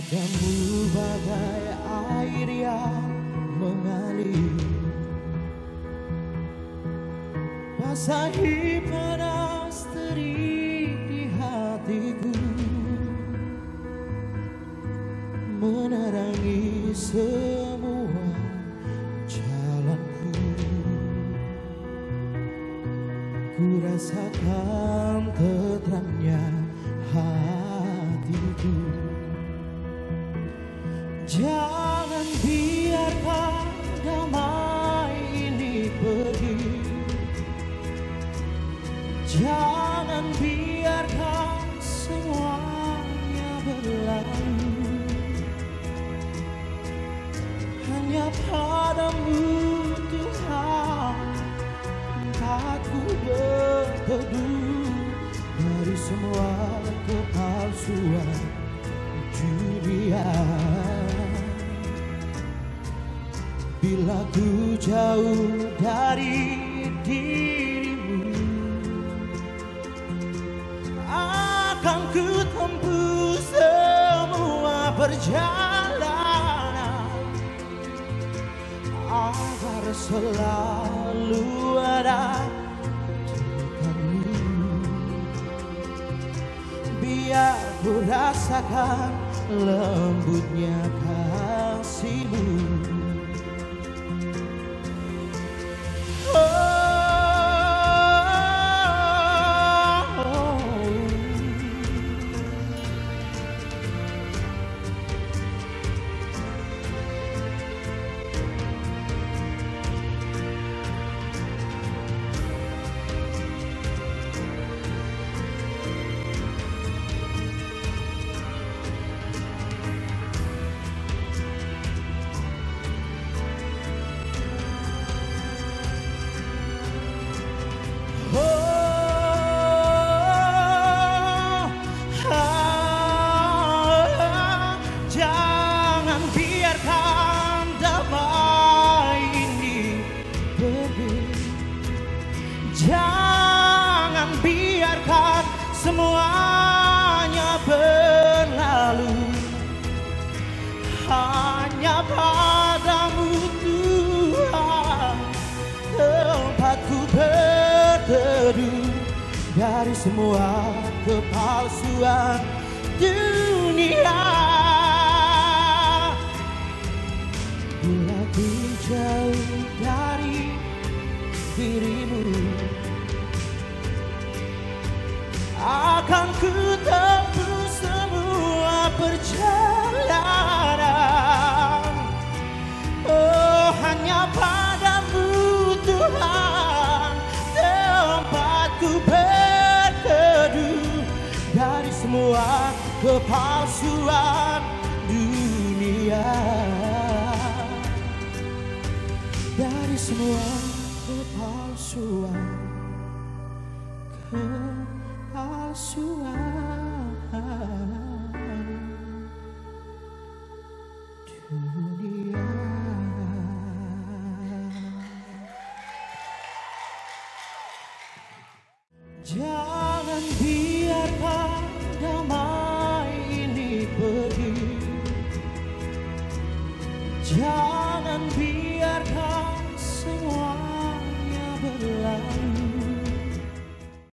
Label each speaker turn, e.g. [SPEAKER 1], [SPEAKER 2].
[SPEAKER 1] Padamu bagai air yang mengalir, basahi panas terik di hatiku, menerangi semua jalanku. Ku rasakan tenteramnya hatiku. Jangan biarkan damai ini pergi, jangan biarkan semuanya berlalu. Hanya padamu Tuhan tempatku berteduh dari semua kepalsuan dunia. Bila ku jauh dari dirimu, akan ku tempuh semua perjalanan agar selalu ada dekatmu. Biar ku rasakan lembutnya kasihmu. Jangan biarkan damai ini pergi, jangan biarkan semuanya berlalu. Hanya padamu Tuhan tempatku berteduh dari semua kepalsuan dunia. Bila ku jauh dari dirimu, akan ku tempuh semua perjalanan. Oh, hanya padamu Tuhan tempatku berteduh dari semua kepalsuan dunia, dari semua kepalsuan.